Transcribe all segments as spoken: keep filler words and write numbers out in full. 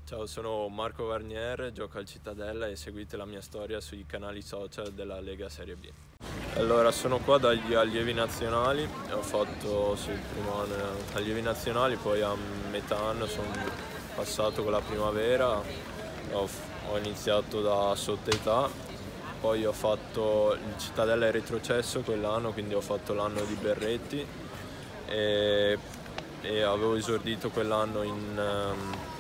Ciao, sono Marco Varnier, gioco al Cittadella e seguite la mia storia sui canali social della Lega Serie B. Allora, sono qua dagli allievi nazionali, ho fatto sì, il primo anno allievi nazionali, poi a metà anno sono passato con la primavera, ho, ho iniziato da sottoetà, poi ho fatto il Cittadella è retrocesso quell'anno, quindi ho fatto l'anno di Berretti e, e avevo esordito quell'anno in,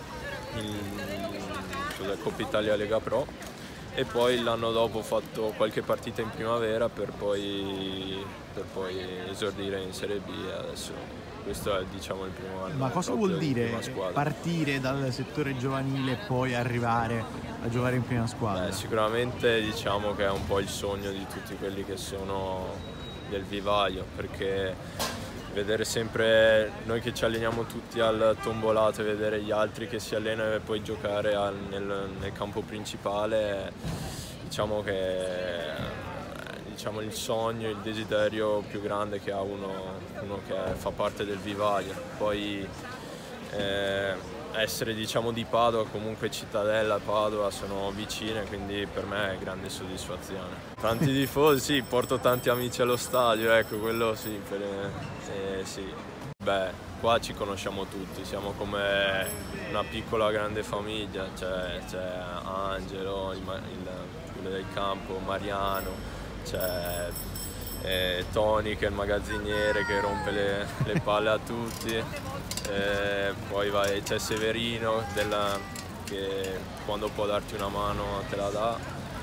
in Coppa Italia Lega Pro e poi l'anno dopo ho fatto qualche partita in primavera per poi, per poi esordire in Serie B e adesso questo è, diciamo, il primo anno. Ma cosa vuol dire partire dal settore giovanile e poi arrivare a giocare in prima squadra? Beh, sicuramente diciamo che è un po' il sogno di tutti quelli che sono del vivaio, perché vedere sempre noi che ci alleniamo tutti al tombolato e vedere gli altri che si allenano e poi giocare al, nel, nel campo principale, diciamo che diciamo il sogno, il desiderio più grande che ha uno, uno che fa parte del vivaio. Poi eh, essere, diciamo, di Padova, comunque Cittadella e Padova sono vicine, quindi per me è grande soddisfazione. Tanti tifosi, sì, porto tanti amici allo stadio, ecco, quello sì, per, eh, sì. Beh, qua ci conosciamo tutti, siamo come una piccola grande famiglia, c'è, c'è Angelo, il, il, quello del campo, Mariano, c'è eh, Tony che è il magazziniere che rompe le, le palle a tutti, eh, poi vai, c'è Severino della, che quando può darti una mano te la dà.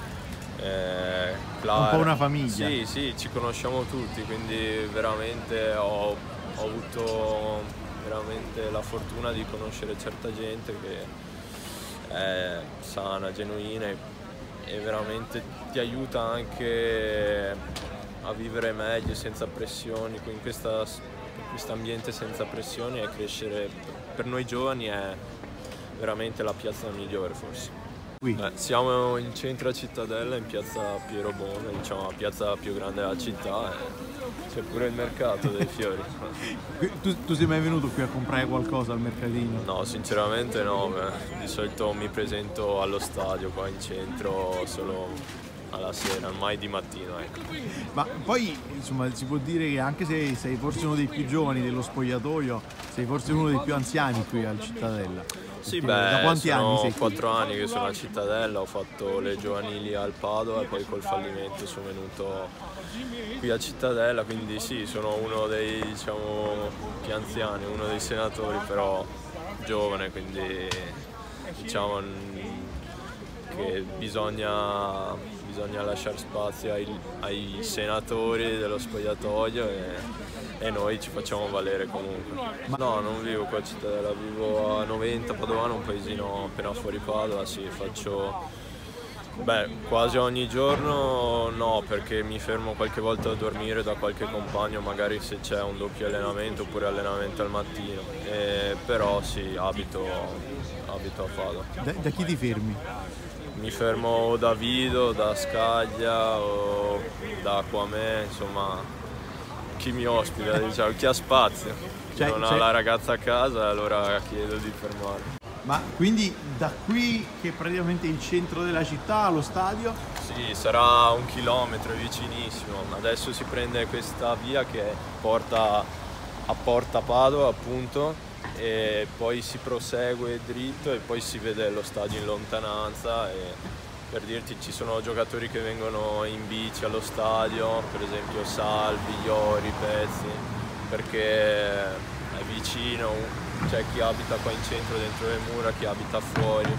Eh, Clara. Un po' una famiglia. Sì, sì, ci conosciamo tutti, quindi veramente ho, ho avuto veramente la fortuna di conoscere certa gente che è sana, genuina e veramente ti aiuta anche a vivere meglio, senza pressioni, in questa, in questo ambiente senza pressioni, e crescere per noi giovani è veramente la piazza migliore forse. Beh, siamo in centro a Cittadella, in piazza Piero Bono, diciamo la piazza più grande della città, e c'è pure il mercato dei fiori. Tu, tu sei mai venuto qui a comprare qualcosa al mercatino? No, sinceramente no, beh, di solito mi presento allo stadio qua in centro solo alla sera, mai di mattino, ecco. Ma poi, insomma, si può dire che anche se sei forse uno dei più giovani dello spogliatoio, sei forse uno dei più anziani qui al Cittadella. Sì, Perché beh, da quanti sono anni sei qui? quattro anni che sono a Cittadella, ho fatto le giovanili al Padova e poi col fallimento sono venuto qui a Cittadella, quindi sì, sono uno dei, diciamo, più anziani, uno dei senatori, però giovane, quindi diciamo che bisogna, bisogna lasciare spazio ai, ai senatori dello spogliatoio e, e noi ci facciamo valere comunque. No, non vivo qua a Cittadella, vivo a Noventa, Padovano, un paesino appena fuori Padova, sì, faccio beh, quasi ogni giorno no, perché mi fermo qualche volta a dormire da qualche compagno, magari se c'è un doppio allenamento oppure allenamento al mattino, e, però sì, abito, abito a Padova. Da, da chi ti fermi? Mi fermo da Vido, da Scaglia o da Acquamè, insomma chi mi ospita, diciamo, chi ha spazio, chi Cioè, non ha cioè... la ragazza a casa, allora chiedo di fermarmi. Ma quindi da qui, che è praticamente il centro della città, allo stadio? Sì, sarà un chilometro, vicinissimo. Adesso si prende questa via che porta a Porta Padova, appunto, e poi si prosegue dritto e poi si vede lo stadio in lontananza. E per dirti, ci sono giocatori che vengono in bici allo stadio, per esempio Salvi, Iori, Pezzi, perché è vicino, c'è chi abita qua in centro dentro le mura, chi abita fuori,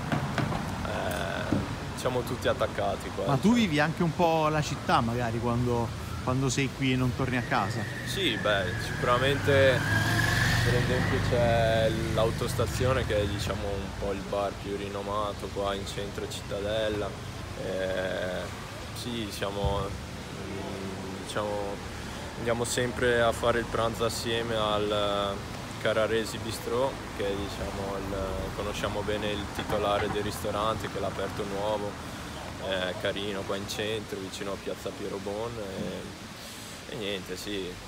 eh, siamo tutti attaccati qua. Ma tu vivi anche un po' la città magari quando, quando sei qui e non torni a casa? Sì, beh, sicuramente per esempio c'è l'autostazione che è, diciamo, un po' il bar più rinomato qua in centro Cittadella. Eh, sì, siamo, diciamo, andiamo sempre a fare il pranzo assieme al Carraresi Bistrò, che diciamo, il, conosciamo bene il titolare del ristorante che l'ha aperto nuovo, è carino qua in centro, vicino a piazza Piero Bon, e, e niente, sì.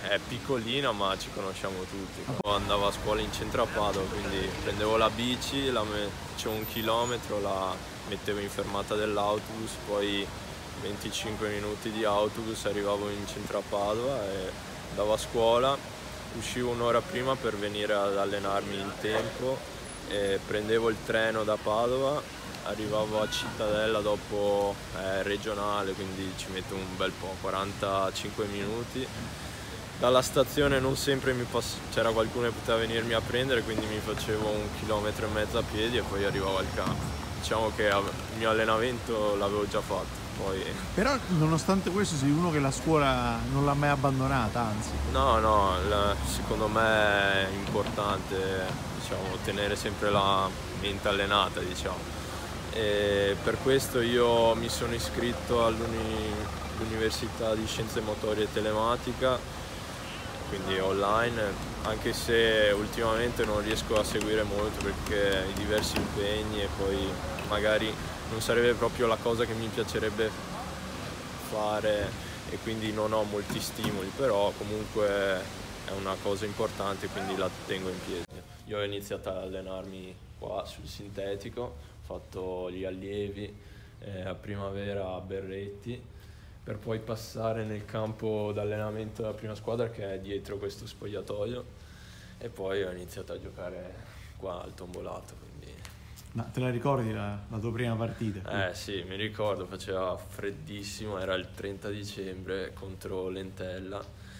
è piccolina ma ci conosciamo tutti. Andavo a scuola in centro a Padova, quindi prendevo la bici, la facevo un chilometro, la mettevo in fermata dell'autobus, poi venticinque minuti di autobus, arrivavo in centro a Padova e andavo a scuola, uscivo un'ora prima per venire ad allenarmi in tempo e prendevo il treno da Padova, arrivavo a Cittadella dopo eh, regionale, quindi ci metto un bel po', quarantacinque minuti. Dalla stazione non sempre c'era qualcuno che poteva venirmi a prendere, quindi mi facevo un chilometro e mezzo a piedi e poi arrivavo al campo. Diciamo che il mio allenamento l'avevo già fatto. Poi... Però nonostante questo sei uno che la scuola non l'ha mai abbandonata, anzi. No, no, la, secondo me è importante, diciamo, tenere sempre la mente allenata, diciamo. E per questo io mi sono iscritto all'Università di Scienze Motorie e Telematica, quindi online, anche se ultimamente non riesco a seguire molto perché i diversi impegni e poi magari non sarebbe proprio la cosa che mi piacerebbe fare e quindi non ho molti stimoli, però comunque è una cosa importante, quindi la tengo in piedi. Io ho iniziato ad allenarmi qua sul sintetico, ho fatto gli allievi eh, a primavera a Berretti, per poi passare nel campo d'allenamento della prima squadra che è dietro questo spogliatoio e poi ho iniziato a giocare qua al Tombolato. Quindi... Ma te la ricordi la, la tua prima partita? Eh sì, mi ricordo, faceva freddissimo, era il trenta dicembre contro l'Entella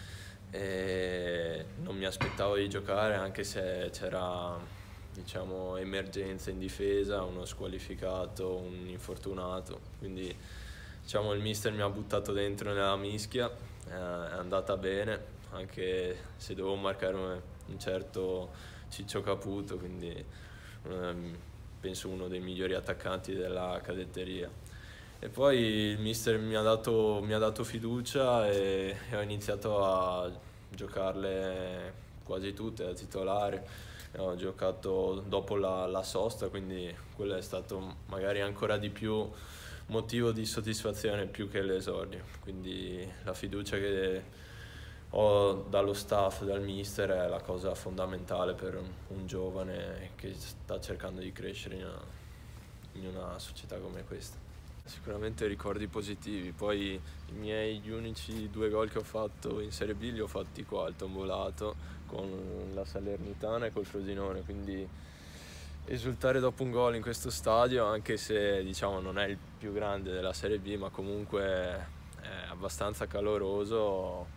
e non mi aspettavo di giocare anche se c'era, diciamo, emergenza in difesa, uno squalificato, un infortunato, quindi diciamo il mister mi ha buttato dentro nella mischia, eh, è andata bene, anche se dovevo marcare un, un certo Ciccio Caputo, quindi um, penso uno dei migliori attaccanti della cadetteria. E poi il mister mi ha dato, mi ha dato fiducia e, e ho iniziato a giocarle quasi tutte da titolare. Ho giocato dopo la, la sosta, quindi quello è stato magari ancora di più motivo di soddisfazione più che l'esordio, quindi la fiducia che ho dallo staff, dal mister è la cosa fondamentale per un giovane che sta cercando di crescere in una, in una società come questa. Sicuramente ricordi positivi, poi i miei gli unici due gol che ho fatto in Serie B li ho fatti qua al Tombolato con la Salernitana e col Frosinone, quindi esultare dopo un gol in questo stadio, anche se diciamo non è il più grande della Serie B, ma comunque è abbastanza caloroso,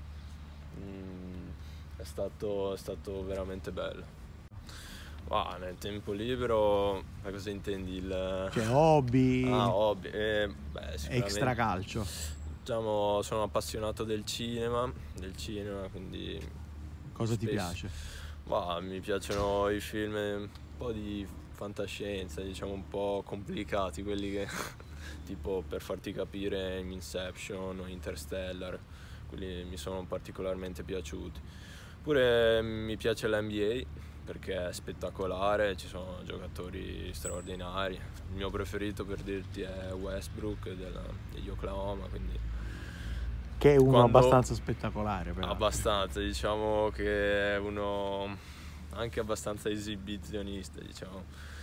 mm, è stato, è stato veramente bello. Ah, nel tempo libero, ma cosa intendi? Il... Cioè hobby? Ah, hobby. Eh, beh, extra calcio. Diciamo, sono appassionato del cinema, del cinema, quindi... Cosa spesso... ti piace? Bah, mi piacciono i film un po' di fantascienza, diciamo un po' complicati, quelli che tipo per farti capire Inception o Interstellar, quelli mi sono particolarmente piaciuti. Pure mi piace l'N B A perché è spettacolare, ci sono giocatori straordinari. Il mio preferito, per dirti, è Westbrook della, degli Oklahoma, quindi che è uno quando... abbastanza spettacolare però. Abbastanza, diciamo che è uno anche abbastanza esibizionista, diciamo.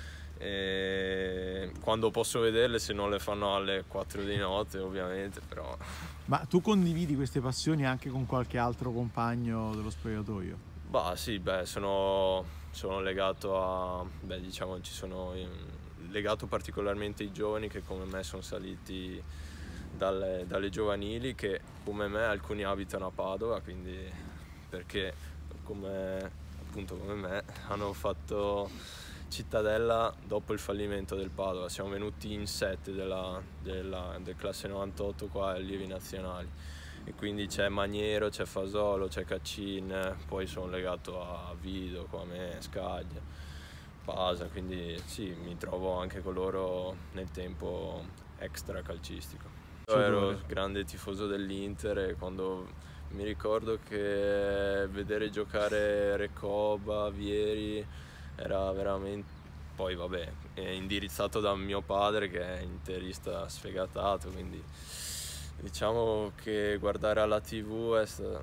E quando posso vederle, se non le fanno alle quattro di notte ovviamente, però... Ma tu condividi queste passioni anche con qualche altro compagno dello spogliatoio? Bah sì, beh, sono, sono legato a, beh diciamo ci sono legato particolarmente ai giovani che come me sono saliti dalle, dalle giovanili, che come me alcuni abitano a Padova, quindi perché come appunto come me hanno fatto Cittadella dopo il fallimento del Padova. Siamo venuti in sette della, della, del classe novantotto qua allievi nazionali e quindi c'è Maniero, c'è Fasolo, c'è Caccin, poi sono legato a Vido, qua a me, Scaglia, Pasa, quindi sì, mi trovo anche con loro nel tempo extra calcistico. Io ero grande tifoso dell'Inter e quando mi ricordo che vedere giocare Recoba, Vieri era veramente, poi vabbè, è indirizzato da mio padre che è interista sfegatato, quindi diciamo che guardare alla tivù è,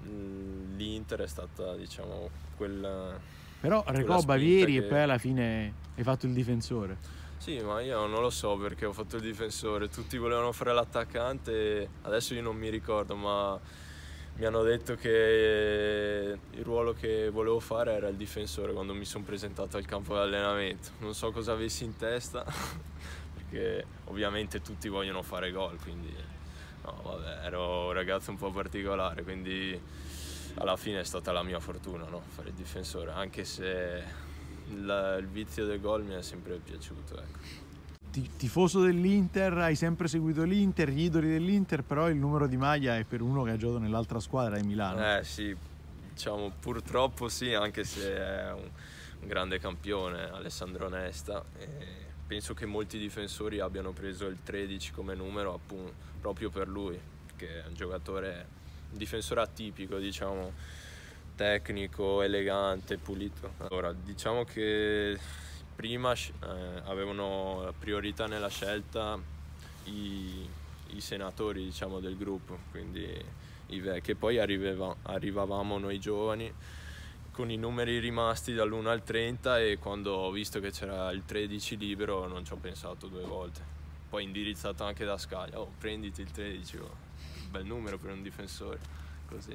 l'Inter è stata, diciamo, quella... Però Recoba ieri che... e poi alla fine hai fatto il difensore. Sì, ma io non lo so perché ho fatto il difensore, tutti volevano fare l'attaccante, adesso io non mi ricordo, ma mi hanno detto che il ruolo che volevo fare era il difensore quando mi sono presentato al campo di allenamento. Non so cosa avessi in testa, perché ovviamente tutti vogliono fare gol, quindi no, vabbè, ero un ragazzo un po' particolare, quindi alla fine è stata la mia fortuna, no? Fare il difensore, anche se il, il vizio del gol mi è sempre piaciuto, ecco. Tifoso dell'Inter, hai sempre seguito l'Inter, gli idoli dell'Inter, però il numero di maglia è per uno che ha giocato nell'altra squadra, è Milano. Eh sì, diciamo purtroppo sì, anche se è un, un grande campione, Alessandro Nesta. E penso che molti difensori abbiano preso il tredici come numero appunto proprio per lui, che è un giocatore, un difensore atipico, diciamo, tecnico, elegante, pulito. Allora, diciamo che prima eh, avevano priorità nella scelta i, i senatori, diciamo, del gruppo, quindi i vecchi, e poi arrivava, arrivavamo noi giovani con i numeri rimasti dall'uno al trenta, e quando ho visto che c'era il tredici libero non ci ho pensato due volte. Poi indirizzato anche da Scaglia, oh, prenditi il tredici, oh, bel numero per un difensore, così.